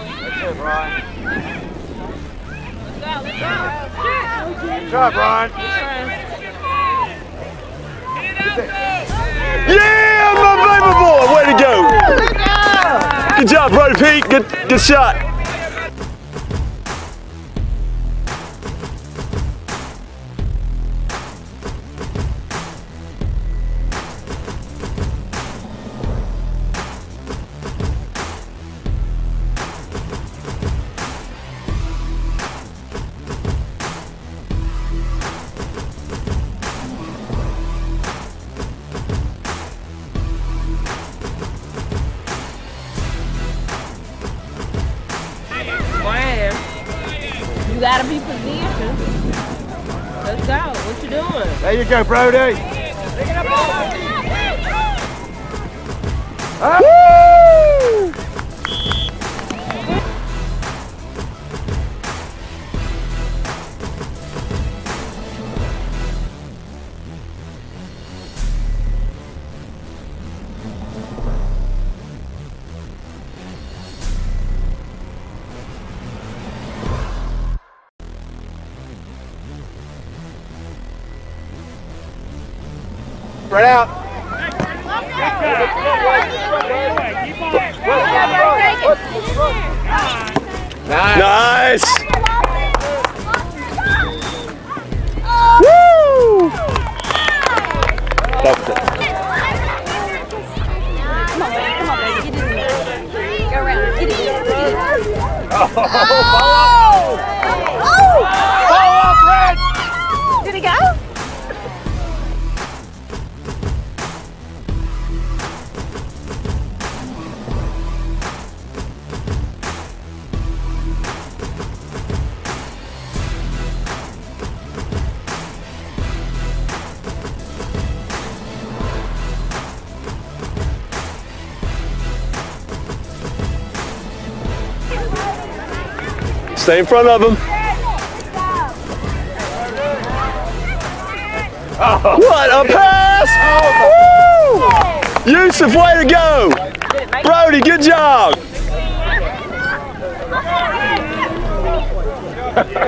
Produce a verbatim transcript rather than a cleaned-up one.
it, Brian. Good job, Brian. Yeah, my baby boy! Way to go! Good job, Brodie Pete. Good, good shot. You gotta be positioned. Let's go. What you doing? There you go, Brodie. Pick it up. Ah. Woo! Spread out. Nice. Nice. Woo! That's it. Come on, baby. Come on, baby. Get in there. Go around. Get in there. Get in there. Oh! Oh! Follow up, Red! Did he go? Stay in front of him. Oh. What a pass! Woo! Yusuf, way to go! Brodie, good job!